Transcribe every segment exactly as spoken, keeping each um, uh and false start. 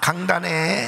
강단에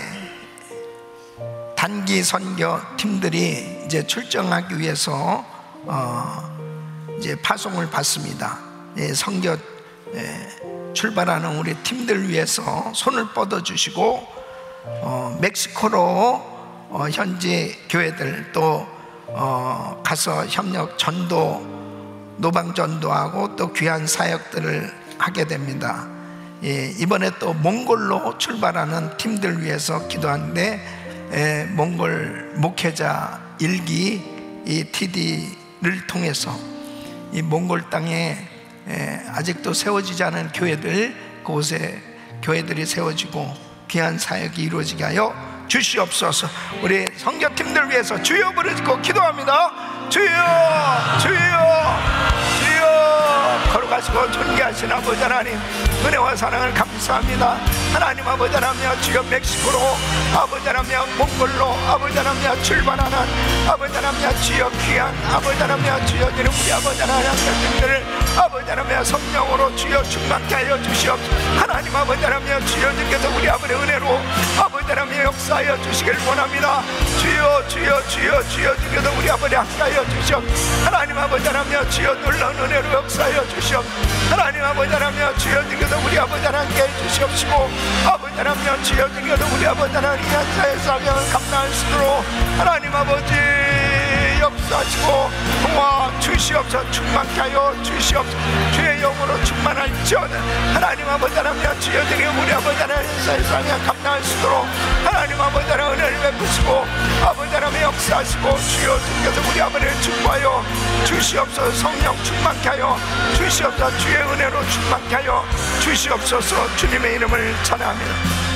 단기 선교 팀들이 이제 출정하기 위해서 어 이제 파송을 받습니다. 예, 선교 예, 출발하는 우리 팀들 위해서 손을 뻗어 주시고 어, 멕시코로 어, 현지 교회들 또 어, 가서 협력 전도 노방 전도하고 또 귀한 사역들을 하게 됩니다. 예, 이번에 또 몽골로 출발하는 팀들 위해서 기도하는데 예, 몽골 목회자 일기 이 티디를 통해서 이 몽골 땅에 예, 아직도 세워지지 않은 교회들, 그곳에 교회들이 세워지고 귀한 사역이 이루어지게 하여 주시옵소서. 우리 선교팀들 위해서 주여 부르짖고 기도합니다. 주여, 주여, 주여. 걸어가시고 존귀하신 아버지 하나님, 은혜와 사랑을 감사합니다. 하나님 아버지 하나님, 주여 멕시코로 아버지 하나님, 몽골로 아버지 하나님 출발하는 아버지 하나님, 주여 귀한 아버지 하나님, 주여 이름 우리 아버지 하나님들 아버지 하나님 성령으로 주여 충만케 하여 주시옵소서. 하나님 아버지 하나님, 주여 주께서 우리 아버지의 은혜로 아버지 하나님 역사하여 주시길 원합니다. 주여, 주여, 주여, 주여 주께서 우리 아버지 함께하여 주시옵소서. 하나님 아버지 하나님, 주여 놀라운 은혜로 역사하여 주시옵소서. 하나님 아버지 하나님, 주여 주께서 우리 아버지 하나님께 해주시옵시고 아버지 하나님, 주여 주께서 우리 아버지 하나님 한사의 사명을 감당할 수 있도록 하나님 아버지 역사하시고 도와 주시옵소서. 충만케 하여 주시옵소서. 주의 영으로 충만할지어다. 하나님 아버지 하나님, 주여 주께서 우리 아버지 하나님 한사의 사명을 감당할 수 있도록 하나님 아버지 하나님 은혜를 베푸시고 아버지 하나님 역사하시고 주여 주께서 우리 아버지를 축복하여 주시옵소서. 성령 충만케 하여 주시옵소서. 주의 은혜로 충만케 하여 주시옵소서. 주님의 이름을 찬양합니다.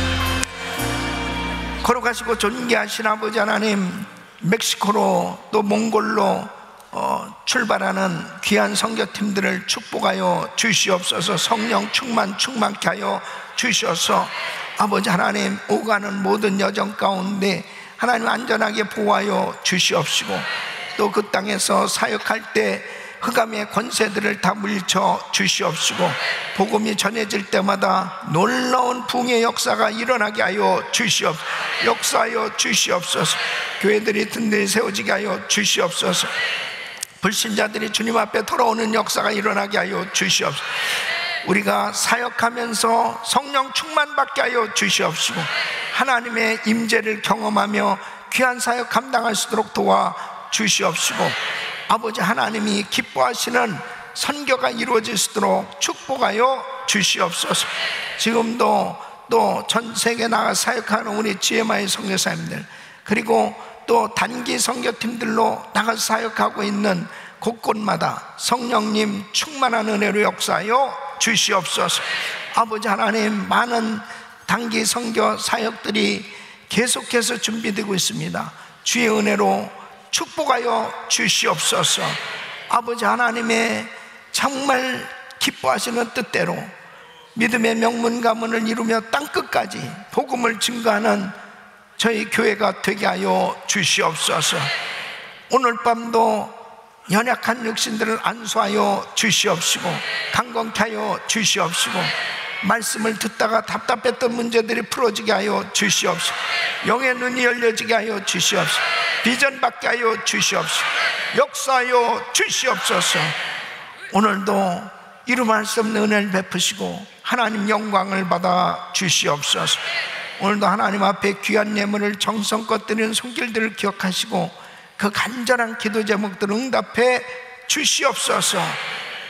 걸어가시고 존귀하신 아버지 하나님, 멕시코로 또 몽골로 어, 출발하는 귀한 선교팀들을 축복하여 주시옵소서. 성령 충만 충만케 하여 주시옵소서. 아버지 하나님, 오가는 모든 여정 가운데 하나님 안전하게 보호하여 주시옵시고 또 그 땅에서 사역할 때 흑암의 권세들을 다 물리쳐 주시옵시고 복음이 전해질 때마다 놀라운 붕의 역사가 일어나게 하여 주시옵소서. 역사하여 주시옵소서. 교회들이 든든히 세워지게 하여 주시옵소서. 불신자들이 주님 앞에 돌아오는 역사가 일어나게 하여 주시옵소서. 우리가 사역하면서 성령 충만받게 하여 주시옵시고 하나님의 임재를 경험하며 귀한 사역 감당할 수 있도록 도와 주시옵시고 아버지 하나님이 기뻐하시는 선교가 이루어질 수 있도록 축복하여 주시옵소서. 지금도 또 전 세계 나가 사역하는 우리 지엠아이 선교사님들, 그리고 또 단기 선교팀들로 나가 사역하고 있는 곳곳마다 성령님 충만한 은혜로 역사하여 주시옵소서. 아버지 하나님, 많은 단기 선교 사역들이 계속해서 준비되고 있습니다. 주의 은혜로 축복하여 주시옵소서. 아버지 하나님의 정말 기뻐하시는 뜻대로 믿음의 명문 가문을 이루며 땅끝까지 복음을 증거하는 저희 교회가 되게 하여 주시옵소서. 오늘 밤도 연약한 육신들을 안수하여 주시옵시고 강건케 하여 주시옵시고 말씀을 듣다가 답답했던 문제들이 풀어지게 하여 주시옵시고 영의 눈이 열려지게 하여 주시옵시고 비전 받게 하여 주시옵시고 역사하여 주시옵소서. 오늘도 이루말 수 없는 은혜를 베푸시고 하나님 영광을 받아 주시옵소서. 오늘도 하나님 앞에 귀한 예물을 정성껏 드리는 손길들을 기억하시고 그 간절한 기도 제목들을 응답해 주시옵소서.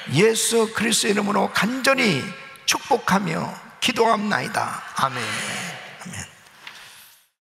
예수 그리스도 이름으로 간절히 축복하며 기도합나이다. 아멘.